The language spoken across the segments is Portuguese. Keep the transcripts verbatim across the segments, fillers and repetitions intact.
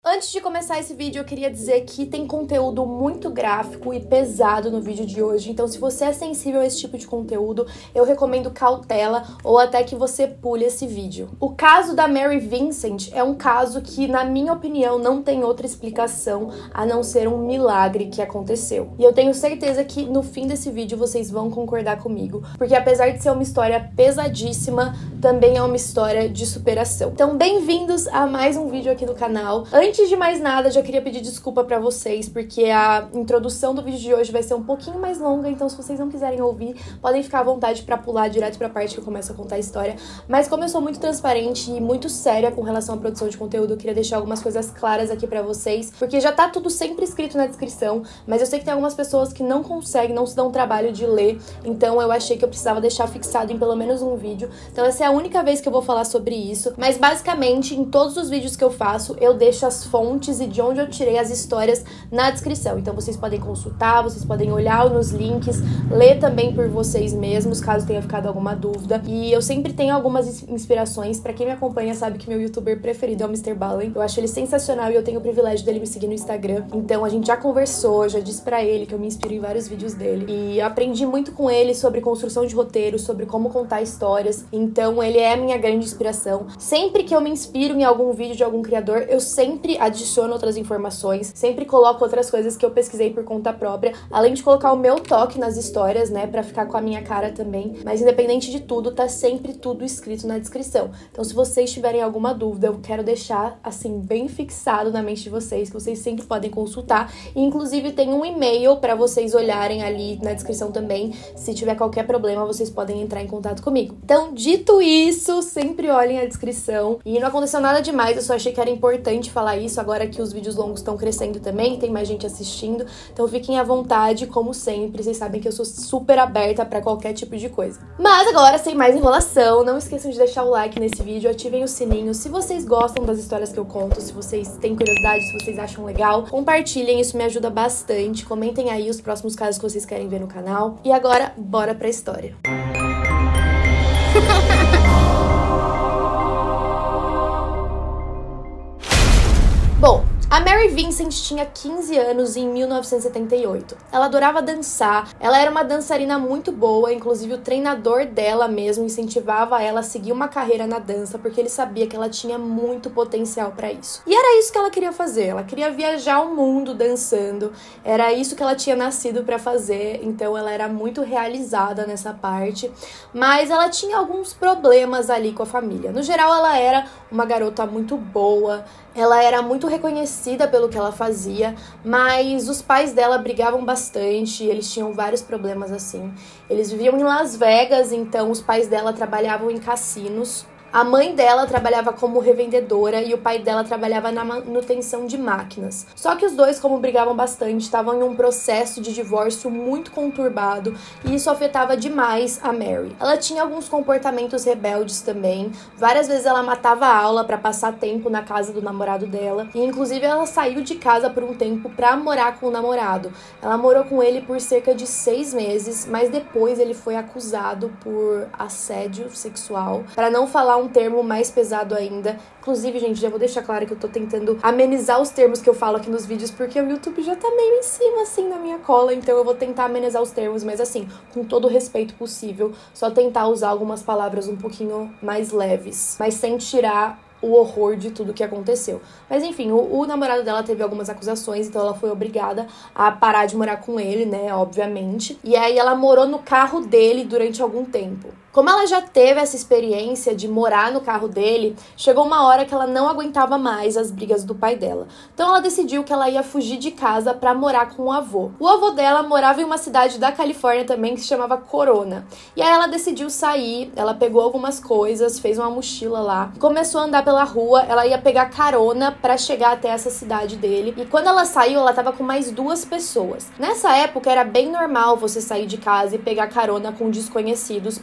Antes de começar esse vídeo, eu queria dizer que tem conteúdo muito gráfico e pesado no vídeo de hoje, então se você é sensível a esse tipo de conteúdo, eu recomendo cautela ou até que você pule esse vídeo. O caso da Mary Vincent é um caso que, na minha opinião, não tem outra explicação a não ser um milagre que aconteceu. E eu tenho certeza que no fim desse vídeo vocês vão concordar comigo, porque apesar de ser uma história pesadíssima, também é uma história de superação. Então, bem-vindos a mais um vídeo aqui no canal. Antes Antes de mais nada, já queria pedir desculpa pra vocês, porque a introdução do vídeo de hoje vai ser um pouquinho mais longa, então se vocês não quiserem ouvir, podem ficar à vontade pra pular direto pra parte que eu começo a contar a história. Mas como eu sou muito transparente e muito séria com relação à produção de conteúdo, eu queria deixar algumas coisas claras aqui pra vocês, porque já tá tudo sempre escrito na descrição, mas eu sei que tem algumas pessoas que não conseguem, não se dão o trabalho de ler, então eu achei que eu precisava deixar fixado em pelo menos um vídeo. Então essa é a única vez que eu vou falar sobre isso, mas basicamente em todos os vídeos que eu faço, eu deixo as fontes e de onde eu tirei as histórias na descrição. Então vocês podem consultar, vocês podem olhar nos links, ler também por vocês mesmos, caso tenha ficado alguma dúvida. E eu sempre tenho algumas inspirações. Pra quem me acompanha sabe que meu youtuber preferido é o mister Ballen. Eu acho ele sensacional e eu tenho o privilégio dele me seguir no Instagram. Então a gente já conversou, já disse pra ele que eu me inspiro em vários vídeos dele. E eu aprendi muito com ele sobre construção de roteiro, sobre como contar histórias. Então ele é a minha grande inspiração. Sempre que eu me inspiro em algum vídeo de algum criador, eu sempre adiciono outras informações, sempre coloco outras coisas que eu pesquisei por conta própria, além de colocar o meu toque nas histórias, né, pra ficar com a minha cara também. Mas independente de tudo, tá sempre tudo escrito na descrição. Então se vocês tiverem alguma dúvida, eu quero deixar, assim, bem fixado na mente de vocês, que vocês sempre podem consultar. E, inclusive tem um e-mail pra vocês olharem ali na descrição também. Se tiver qualquer problema, vocês podem entrar em contato comigo. Então, dito isso, sempre olhem a descrição. E não aconteceu nada demais, eu só achei que era importante falar isso agora que os vídeos longos estão crescendo também, tem mais gente assistindo, então fiquem à vontade, como sempre, vocês sabem que eu sou super aberta pra qualquer tipo de coisa. Mas agora, sem mais enrolação, não esqueçam de deixar o like nesse vídeo, ativem o sininho, se vocês gostam das histórias que eu conto, se vocês têm curiosidade, se vocês acham legal, compartilhem, isso me ajuda bastante, comentem aí os próximos casos que vocês querem ver no canal. E agora, bora pra história. Bom, a Mary Vincent tinha quinze anos em mil novecentos e setenta e oito. Ela adorava dançar, ela era uma dançarina muito boa, inclusive o treinador dela mesmo incentivava ela a seguir uma carreira na dança, porque ele sabia que ela tinha muito potencial pra isso. E era isso que ela queria fazer, ela queria viajar o mundo dançando, era isso que ela tinha nascido pra fazer, então ela era muito realizada nessa parte, mas ela tinha alguns problemas ali com a família. No geral, ela era uma garota muito boa, ela era muito reconhecida pelo que ela fazia, mas os pais dela brigavam bastante, eles tinham vários problemas assim. Eles viviam em Las Vegas, então os pais dela trabalhavam em cassinos. A mãe dela trabalhava como revendedora e o pai dela trabalhava na manutenção de máquinas. Só que os dois, como brigavam bastante, estavam em um processo de divórcio muito conturbado e isso afetava demais a Mary. Ela tinha alguns comportamentos rebeldes também. Várias vezes ela matava a aula para passar tempo na casa do namorado dela e inclusive ela saiu de casa por um tempo para morar com o namorado. Ela morou com ele por cerca de seis meses, mas depois ele foi acusado por assédio sexual, para não falar um termo mais pesado ainda. Inclusive, gente, já vou deixar claro que eu tô tentando amenizar os termos que eu falo aqui nos vídeos, porque o YouTube já tá meio em cima, assim, na minha cola, então eu vou tentar amenizar os termos, mas assim, com todo o respeito possível, só tentar usar algumas palavras um pouquinho mais leves, mas sem tirar o horror de tudo que aconteceu. Mas enfim, o, o namorado dela teve algumas acusações, então ela foi obrigada a parar de morar com ele, né, obviamente. E aí ela morou no carro dele durante algum tempo. Como ela já teve essa experiência de morar no carro dele, chegou uma hora que ela não aguentava mais as brigas do pai dela. Então ela decidiu que ela ia fugir de casa pra morar com o avô. O avô dela morava em uma cidade da Califórnia também que se chamava Corona. E aí ela decidiu sair, ela pegou algumas coisas, fez uma mochila lá, começou a andar pela rua, ela ia pegar carona pra chegar até essa cidade dele. E quando ela saiu, ela tava com mais duas pessoas. Nessa época era bem normal você sair de casa e pegar carona com desconhecidos pra ir pra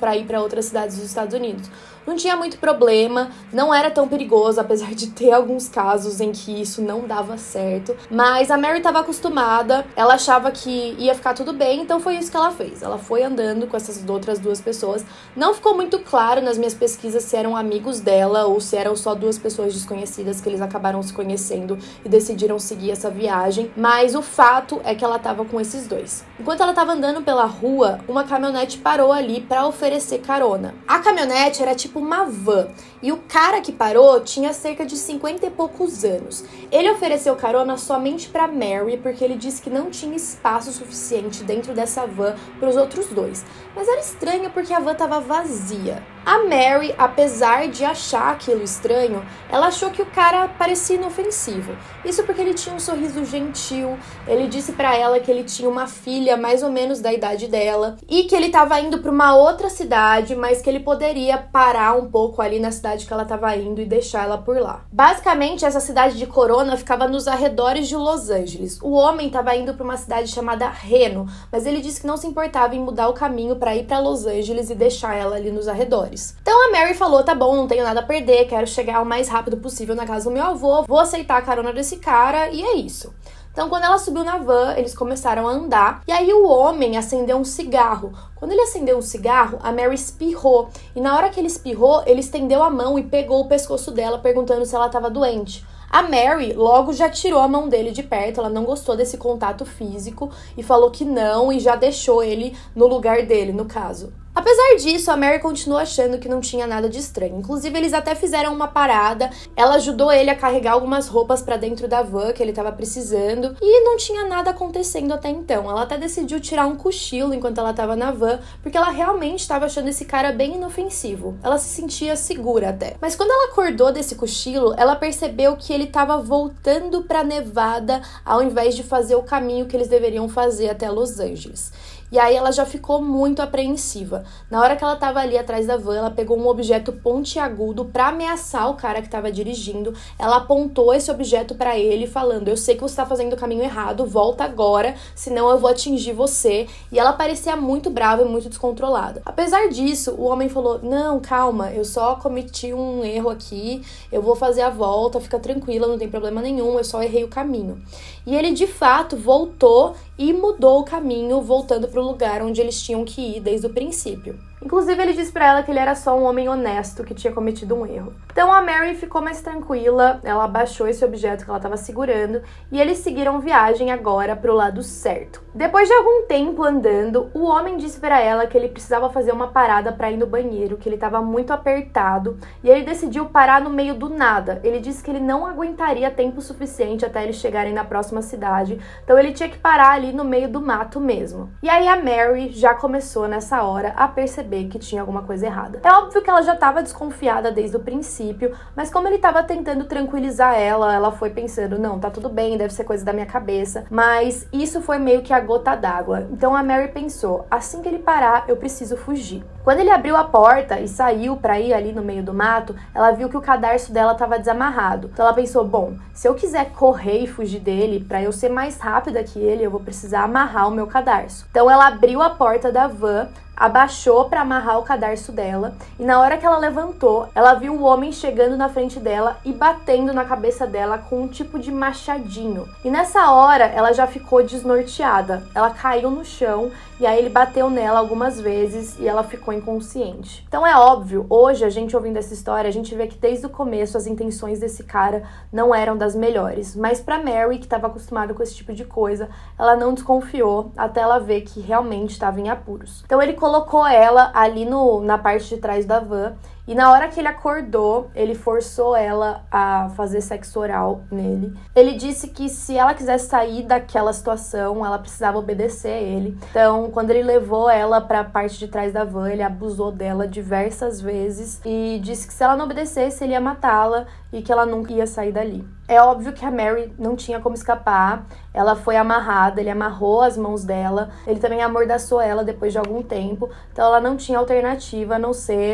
outras cidades dos Estados Unidos. Não tinha muito problema, não era tão perigoso, apesar de ter alguns casos em que isso não dava certo. Mas a Mary estava acostumada, ela achava que ia ficar tudo bem, então foi isso que ela fez. Ela foi andando com essas outras duas pessoas. Não ficou muito claro nas minhas pesquisas se eram amigos dela ou se eram só duas pessoas desconhecidas que eles acabaram se conhecendo e decidiram seguir essa viagem. Mas o fato é que ela estava com esses dois. Enquanto ela estava andando pela rua, uma caminhonete parou ali para oferecer carona. A caminhonete era tipo uma van, e o cara que parou tinha cerca de cinquenta e poucos anos. Ele ofereceu carona somente para Mary, porque ele disse que não tinha espaço suficiente dentro dessa van para os outros dois. Mas era estranho porque a van estava vazia. A Mary, apesar de achar aquilo estranho, ela achou que o cara parecia inofensivo. Isso porque ele tinha um sorriso gentil, ele disse pra ela que ele tinha uma filha mais ou menos da idade dela e que ele estava indo para uma outra cidade, mas que ele poderia parar um pouco ali na cidade que ela estava indo e deixar ela por lá. Basicamente, essa cidade de Corona ficava nos arredores de Los Angeles. O homem estava indo para uma cidade chamada Reno, mas ele disse que não se importava em mudar o caminho para ir para Los Angeles e deixar ela ali nos arredores. Então a Mary falou, tá bom, não tenho nada a perder, quero chegar o mais rápido possível na casa do meu avô, vou aceitar a carona desse cara e é isso. Então quando ela subiu na van, eles começaram a andar e aí o homem acendeu um cigarro. Quando ele acendeu um cigarro, a Mary espirrou e na hora que ele espirrou, ele estendeu a mão e pegou o pescoço dela perguntando se ela estava doente. A Mary logo já tirou a mão dele de perto, ela não gostou desse contato físico e falou que não e já deixou ele no lugar dele, no caso. Apesar disso, a Mary continuou achando que não tinha nada de estranho. Inclusive, eles até fizeram uma parada. Ela ajudou ele a carregar algumas roupas pra dentro da van que ele tava precisando. E não tinha nada acontecendo até então. Ela até decidiu tirar um cochilo enquanto ela tava na van, porque ela realmente estava achando esse cara bem inofensivo. Ela se sentia segura até. Mas quando ela acordou desse cochilo, ela percebeu que ele tava voltando pra Nevada ao invés de fazer o caminho que eles deveriam fazer até Los Angeles. E aí ela já ficou muito apreensiva. Na hora que ela tava ali atrás da van, ela pegou um objeto pontiagudo pra ameaçar o cara que tava dirigindo. Ela apontou esse objeto pra ele, falando, eu sei que você tá fazendo o caminho errado, volta agora, senão eu vou atingir você. E ela parecia muito brava e muito descontrolada. Apesar disso, o homem falou, não, calma, eu só cometi um erro aqui, eu vou fazer a volta, fica tranquila, não tem problema nenhum, eu só errei o caminho. E ele, de fato, voltou e mudou o caminho, voltando para o lugar onde eles tinham que ir desde o princípio. Inclusive, ele disse pra ela que ele era só um homem honesto que tinha cometido um erro. Então, a Mary ficou mais tranquila, ela abaixou esse objeto que ela estava segurando e eles seguiram viagem agora pro lado certo. Depois de algum tempo andando, o homem disse pra ela que ele precisava fazer uma parada pra ir no banheiro, que ele estava muito apertado e ele decidiu parar no meio do nada. Ele disse que ele não aguentaria tempo suficiente até eles chegarem na próxima cidade, então ele tinha que parar ali no meio do mato mesmo. E aí a Mary já começou nessa hora a perceber que tinha alguma coisa errada. É óbvio que ela já estava desconfiada desde o princípio, mas como ele estava tentando tranquilizar ela, ela foi pensando, não, tá tudo bem, deve ser coisa da minha cabeça, mas isso foi meio que a gota d'água. Então a Mary pensou, assim que ele parar, eu preciso fugir. Quando ele abriu a porta e saiu para ir ali no meio do mato, ela viu que o cadarço dela estava desamarrado. Então ela pensou, bom, se eu quiser correr e fugir dele, para eu ser mais rápida que ele, eu vou precisar amarrar o meu cadarço. Então ela abriu a porta da van, abaixou para amarrar o cadarço dela e na hora que ela levantou, ela viu o homem chegando na frente dela e batendo na cabeça dela com um tipo de machadinho. E nessa hora, ela já ficou desnorteada. Ela caiu no chão e aí ele bateu nela algumas vezes e ela ficou inconsciente. Então é óbvio, hoje a gente ouvindo essa história, a gente vê que desde o começo as intenções desse cara não eram das melhores. Mas pra Mary, que estava acostumada com esse tipo de coisa, ela não desconfiou até ela ver que realmente estava em apuros. Então ele colocou ela ali no, na parte de trás da van e na hora que ele acordou, ele forçou ela a fazer sexo oral nele. Ele disse que se ela quisesse sair daquela situação, ela precisava obedecer a ele. Então, quando ele levou ela para a parte de trás da van, ele abusou dela diversas vezes e disse que se ela não obedecesse, ele ia matá-la e que ela nunca ia sair dali. É óbvio que a Mary não tinha como escapar, ela foi amarrada, ele amarrou as mãos dela, ele também amordaçou ela depois de algum tempo, então ela não tinha alternativa a não ser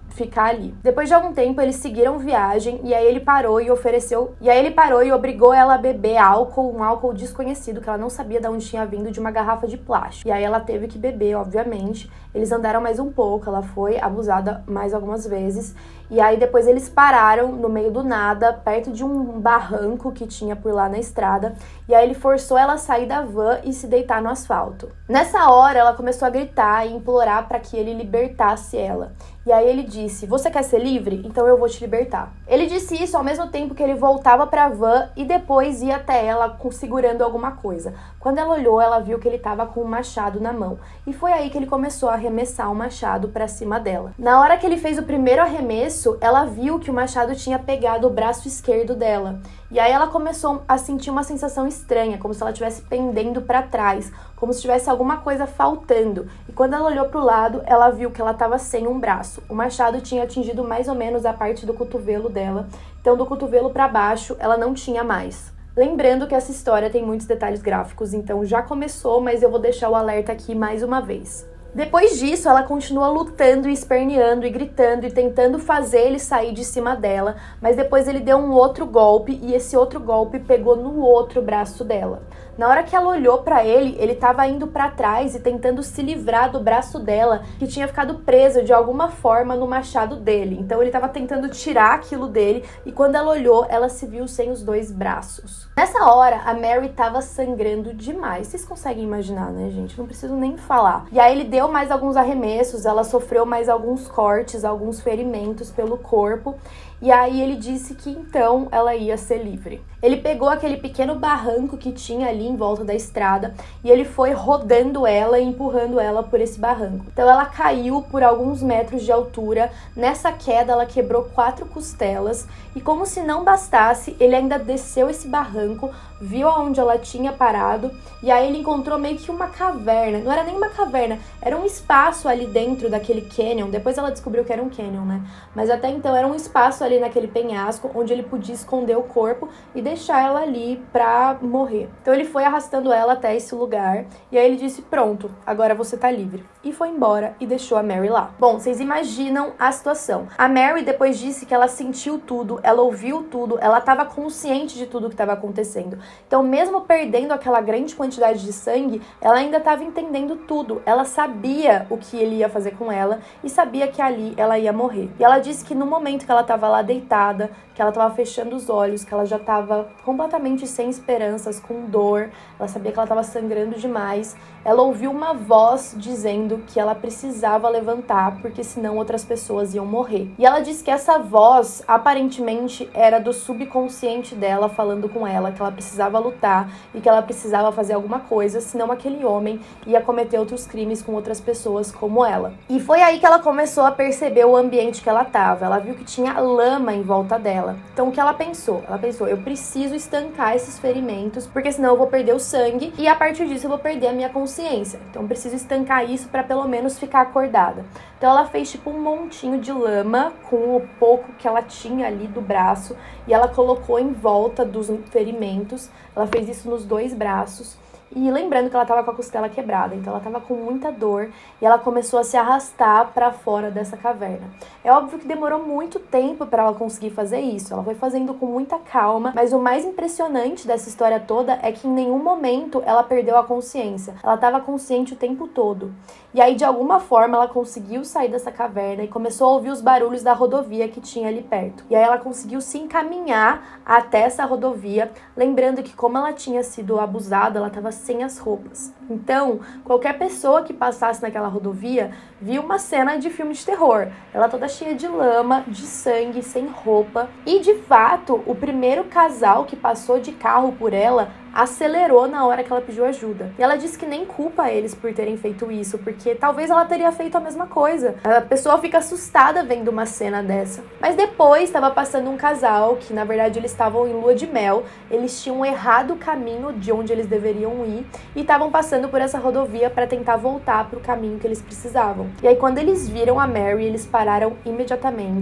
ficar ali. Depois de algum tempo, eles seguiram viagem e aí ele parou e ofereceu... E aí ele parou e obrigou ela a beber álcool, um álcool desconhecido, que ela não sabia de onde tinha vindo, de uma garrafa de plástico. E aí ela teve que beber, obviamente. Eles andaram mais um pouco, ela foi abusada mais algumas vezes. E aí depois eles pararam no meio do nada, perto de um barranco que tinha por lá na estrada. E aí ele forçou ela a sair da van e se deitar no asfalto. Nessa hora, ela começou a gritar e implorar para que ele libertasse ela. E aí ele disse: "Você quer ser livre? Então eu vou te libertar." Ele disse isso ao mesmo tempo que ele voltava para a van e depois ia até ela segurando alguma coisa. Quando ela olhou, ela viu que ele estava com um machado na mão. E foi aí que ele começou a arremessar o machado para cima dela. Na hora que ele fez o primeiro arremesso, ela viu que o machado tinha pegado o braço esquerdo dela. E aí ela começou a sentir uma sensação estranha, como se ela estivesse pendendo para trás, como se tivesse alguma coisa faltando. E quando ela olhou para o lado, ela viu que ela estava sem um braço. O machado tinha atingido mais ou menos a parte do cotovelo dela, então do cotovelo para baixo ela não tinha mais. Lembrando que essa história tem muitos detalhes gráficos, então já começou, mas eu vou deixar o alerta aqui mais uma vez. Depois disso, ela continua lutando e esperneando e gritando e tentando fazer ele sair de cima dela, mas depois ele deu um outro golpe e esse outro golpe pegou no outro braço dela. Na hora que ela olhou pra ele, ele estava indo pra trás e tentando se livrar do braço dela, que tinha ficado preso de alguma forma no machado dele. Então ele estava tentando tirar aquilo dele e quando ela olhou, ela se viu sem os dois braços. Nessa hora, a Mary estava sangrando demais. Vocês conseguem imaginar, né, gente? Não preciso nem falar. E aí ele deu mais alguns arremessos, ela sofreu mais alguns cortes, alguns ferimentos pelo corpo. E aí ele disse que então ela ia ser livre. Ele pegou aquele pequeno barranco que tinha ali em volta da estrada e ele foi rodando ela e empurrando ela por esse barranco. Então ela caiu por alguns metros de altura. Nessa queda ela quebrou quatro costelas e como se não bastasse, ele ainda desceu esse barranco, viu aonde ela tinha parado e aí ele encontrou meio que uma caverna. Não era nem uma caverna, era um espaço ali dentro daquele canyon. Depois ela descobriu que era um canyon, né? Mas até então era um espaço ali naquele penhasco onde ele podia esconder o corpo e deixar ela ali pra morrer. Então ele foi arrastando ela até esse lugar e aí ele disse: "Pronto, agora você tá livre." E foi embora e deixou a Mary lá. Bom, vocês imaginam a situação. A Mary depois disse que ela sentiu tudo, ela ouviu tudo, ela estava consciente de tudo que estava acontecendo. Então mesmo perdendo aquela grande quantidade de sangue, ela ainda estava entendendo tudo. Ela sabia o que ele ia fazer com ela e sabia que ali ela ia morrer. E ela disse que no momento que ela estava lá deitada, que ela estava fechando os olhos, que ela já estava completamente sem esperanças, com dor, ela sabia que ela estava sangrando demais, ela ouviu uma voz dizendo que ela precisava levantar, porque senão outras pessoas iam morrer. E ela disse que essa voz, aparentemente, era do subconsciente dela falando com ela, que ela precisava lutar e que ela precisava fazer alguma coisa, senão aquele homem ia cometer outros crimes com outras pessoas como ela. E foi aí que ela começou a perceber o ambiente que ela estava. Ela viu que tinha lama em volta dela. Então o que ela pensou? Ela pensou: eu preciso estancar esses ferimentos, porque senão eu vou perder o sangue e a partir disso eu vou perder a minha consciência. Então eu preciso estancar isso para pelo menos ficar acordada. Então ela fez tipo um montinho de lama com o pouco que ela tinha ali do braço e ela colocou em volta dos ferimentos. Ela fez isso nos dois braços. E lembrando que ela estava com a costela quebrada, então ela estava com muita dor e ela começou a se arrastar para fora dessa caverna. É óbvio que demorou muito tempo para ela conseguir fazer isso, ela foi fazendo com muita calma, mas o mais impressionante dessa história toda é que em nenhum momento ela perdeu a consciência, ela estava consciente o tempo todo. E aí de alguma forma ela conseguiu sair dessa caverna e começou a ouvir os barulhos da rodovia que tinha ali perto. E aí ela conseguiu se encaminhar até essa rodovia, lembrando que como ela tinha sido abusada, ela estava sem as roupas. Então, qualquer pessoa que passasse naquela rodovia viu uma cena de filme de terror. Ela toda cheia de lama, de sangue, sem roupa. E, de fato, o primeiro casal que passou de carro por ela acelerou na hora que ela pediu ajuda. E ela disse que nem culpa eles por terem feito isso, porque talvez ela teria feito a mesma coisa. A pessoa fica assustada vendo uma cena dessa. Mas depois estava passando um casal que, na verdade, eles estavam em lua de mel. Eles tinham errado o caminho de onde eles deveriam ir e estavam passando por essa rodovia para tentar voltar para o caminho que eles precisavam. E aí, quando eles viram a Mary, eles pararam imediatamente.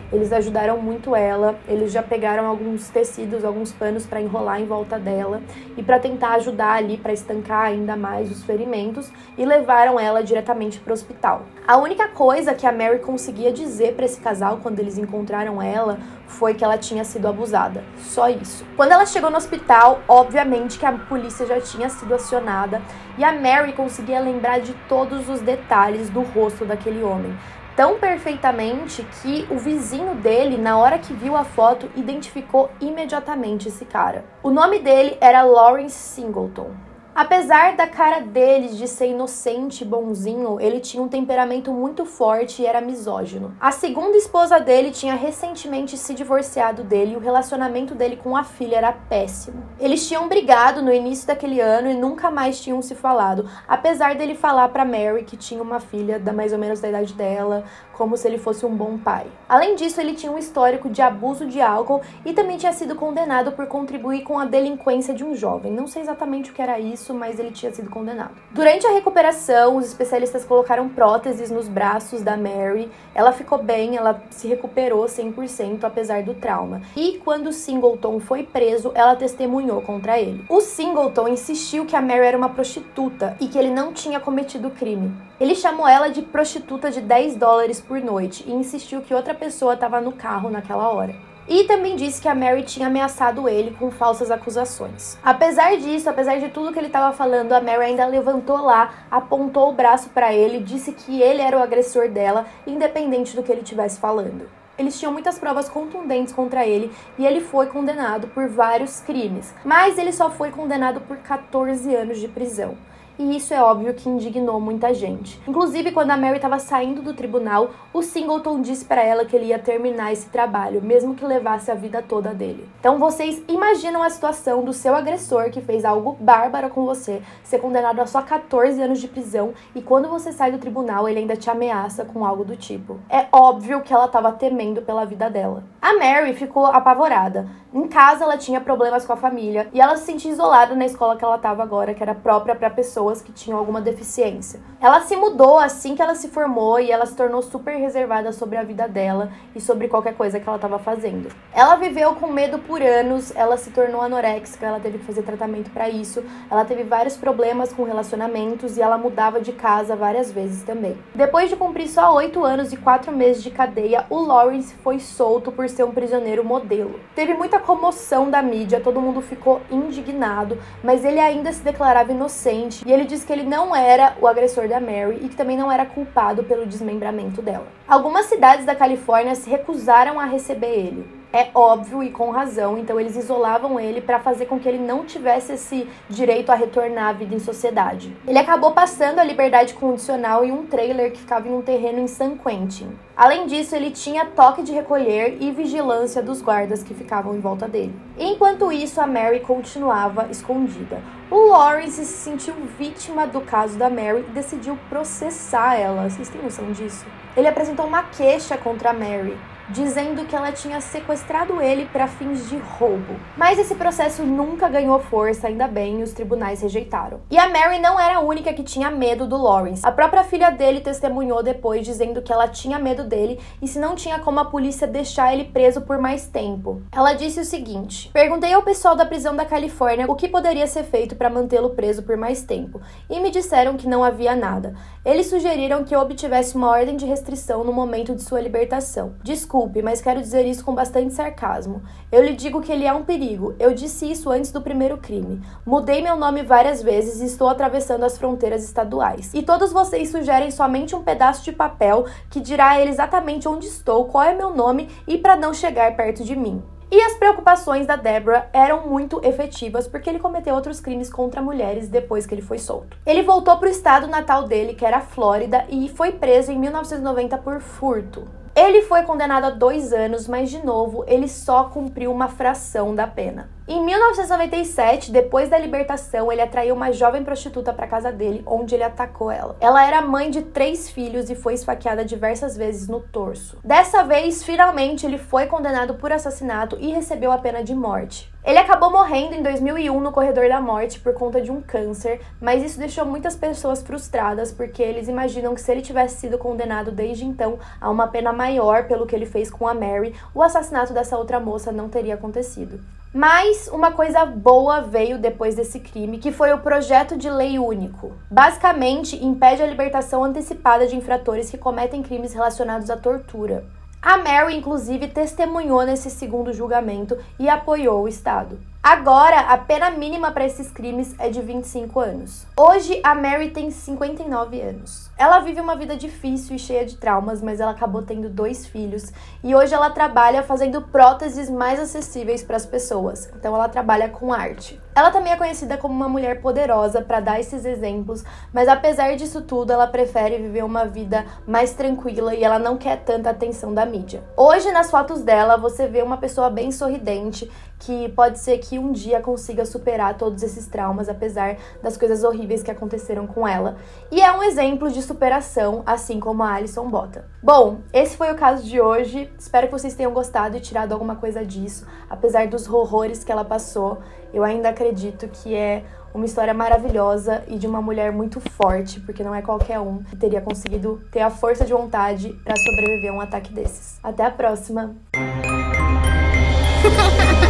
eles ajudaram muito ela, eles já pegaram alguns tecidos, alguns panos para enrolar em volta dela e para tentar ajudar ali, para estancar ainda mais os ferimentos, e levaram ela diretamente para o hospital. A única coisa que a Mary conseguia dizer para esse casal quando eles encontraram ela foi que ela tinha sido abusada. Só isso. Quando ela chegou no hospital, obviamente que a polícia já tinha sido acionada e a Mary conseguia lembrar de todos os detalhes do rosto daquele homem. Tão perfeitamente que o vizinho dele, na hora que viu a foto, identificou imediatamente esse cara. O nome dele era Lawrence Singleton. Apesar da cara dele de ser inocente e bonzinho, ele tinha um temperamento muito forte e era misógino. A segunda esposa dele tinha recentemente se divorciado dele e o relacionamento dele com a filha era péssimo. Eles tinham brigado no início daquele ano e nunca mais tinham se falado, apesar dele falar pra Mary que tinha uma filha da mais ou menos da idade dela, como se ele fosse um bom pai. Além disso, ele tinha um histórico de abuso de álcool e também tinha sido condenado por contribuir com a delinquência de um jovem. Não sei exatamente o que era isso, mas ele tinha sido condenado. Durante a recuperação, os especialistas colocaram próteses nos braços da Mary. Ela ficou bem, ela se recuperou cem por cento apesar do trauma. E quando o Singleton foi preso, ela testemunhou contra ele. O Singleton insistiu que a Mary era uma prostituta e que ele não tinha cometido o crime. Ele chamou ela de prostituta de dez dólares por noite e insistiu que outra pessoa estava no carro naquela hora. E também disse que a Mary tinha ameaçado ele com falsas acusações. Apesar disso, apesar de tudo que ele estava falando, a Mary ainda levantou lá, apontou o braço para ele, disse que ele era o agressor dela, independente do que ele estivesse falando. Eles tinham muitas provas contundentes contra ele e ele foi condenado por vários crimes, mas ele só foi condenado por quatorze anos de prisão. E isso é óbvio que indignou muita gente. Inclusive, quando a Mary estava saindo do tribunal, o Singleton disse para ela que ele ia terminar esse trabalho, mesmo que levasse a vida toda dele. Então vocês imaginam a situação do seu agressor que fez algo bárbaro com você, ser condenado a só quatorze anos de prisão e quando você sai do tribunal ele ainda te ameaça com algo do tipo. É óbvio que ela estava temendo pela vida dela. A Mary ficou apavorada. Em casa ela tinha problemas com a família e ela se sentia isolada na escola que ela estava agora, que era própria para pessoas que tinham alguma deficiência. Ela se mudou assim que ela se formou e ela se tornou super reservada sobre a vida dela e sobre qualquer coisa que ela estava fazendo. Ela viveu com medo por anos, ela se tornou anoréxica, ela teve que fazer tratamento para isso, ela teve vários problemas com relacionamentos e ela mudava de casa várias vezes também. Depois de cumprir só oito anos e quatro meses de cadeia, o Lawrence foi solto por ser um prisioneiro modelo. Teve muita comoção da mídia, todo mundo ficou indignado, mas ele ainda se declarava inocente e ele disse que ele não era o agressor da Mary e que também não era culpado pelo desmembramento dela. Algumas cidades da Califórnia se recusaram a receber ele. É óbvio e com razão, então eles isolavam ele para fazer com que ele não tivesse esse direito a retornar à vida em sociedade. Ele acabou passando a liberdade condicional em um trailer que ficava em um terreno em San Quentin. Além disso, ele tinha toque de recolher e vigilância dos guardas que ficavam em volta dele. Enquanto isso, a Mary continuava escondida. O Lawrence se sentiu vítima do caso da Mary e decidiu processar ela. Vocês têm noção disso? Ele apresentou uma queixa contra a Mary, dizendo que ela tinha sequestrado ele para fins de roubo. Mas esse processo nunca ganhou força, ainda bem, e os tribunais rejeitaram. E a Mary não era a única que tinha medo do Lawrence. A própria filha dele testemunhou depois, dizendo que ela tinha medo dele e se não tinha como a polícia deixar ele preso por mais tempo. Ela disse o seguinte: perguntei ao pessoal da prisão da Califórnia o que poderia ser feito para mantê-lo preso por mais tempo, e me disseram que não havia nada. Eles sugeriram que eu obtivesse uma ordem de restrição no momento de sua libertação. Desculpe, mas quero dizer isso com bastante sarcasmo. Eu lhe digo que ele é um perigo. Eu disse isso antes do primeiro crime. Mudei meu nome várias vezes e estou atravessando as fronteiras estaduais. E todos vocês sugerem somente um pedaço de papel que dirá a ele exatamente onde estou, qual é meu nome e para não chegar perto de mim. E as preocupações da Deborah eram muito efetivas porque ele cometeu outros crimes contra mulheres depois que ele foi solto. Ele voltou para o estado natal dele, que era a Flórida, e foi preso em mil novecentos e noventa por furto. Ele foi condenado a dois anos, mas de novo, ele só cumpriu uma fração da pena. Em mil novecentos e noventa e sete, depois da libertação, ele atraiu uma jovem prostituta para casa dele, onde ele atacou ela. Ela era mãe de três filhos e foi esfaqueada diversas vezes no torso. Dessa vez, finalmente, ele foi condenado por assassinato e recebeu a pena de morte. Ele acabou morrendo em dois mil e um no corredor da morte por conta de um câncer, mas isso deixou muitas pessoas frustradas porque eles imaginam que se ele tivesse sido condenado desde então a uma pena maior pelo que ele fez com a Mary, o assassinato dessa outra moça não teria acontecido. Mas uma coisa boa veio depois desse crime, que foi o Projeto de Lei Único. Basicamente, impede a libertação antecipada de infratores que cometem crimes relacionados à tortura. A Mary, inclusive, testemunhou nesse segundo julgamento e apoiou o Estado. Agora, a pena mínima para esses crimes é de vinte e cinco anos. Hoje, a Mary tem cinquenta e nove anos. Ela vive uma vida difícil e cheia de traumas, mas ela acabou tendo dois filhos e hoje ela trabalha fazendo próteses mais acessíveis para as pessoas. Então, ela trabalha com arte. Ela também é conhecida como uma mulher poderosa para dar esses exemplos, mas apesar disso tudo, ela prefere viver uma vida mais tranquila e ela não quer tanta atenção da mídia. Hoje, nas fotos dela, você vê uma pessoa bem sorridente, que pode ser que um dia consiga superar todos esses traumas, apesar das coisas horríveis que aconteceram com ela. E é um exemplo de superação, assim como a Alison Bota. Bom, esse foi o caso de hoje. Espero que vocês tenham gostado e tirado alguma coisa disso. Apesar dos horrores que ela passou, eu ainda acredito que é uma história maravilhosa e de uma mulher muito forte, porque não é qualquer um que teria conseguido ter a força de vontade para sobreviver a um ataque desses. Até a próxima!